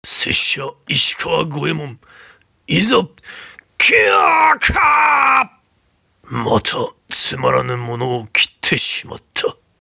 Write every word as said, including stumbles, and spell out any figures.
拙者石川五右衛門、いざキャーカー。またつまらぬものを切ってしまった。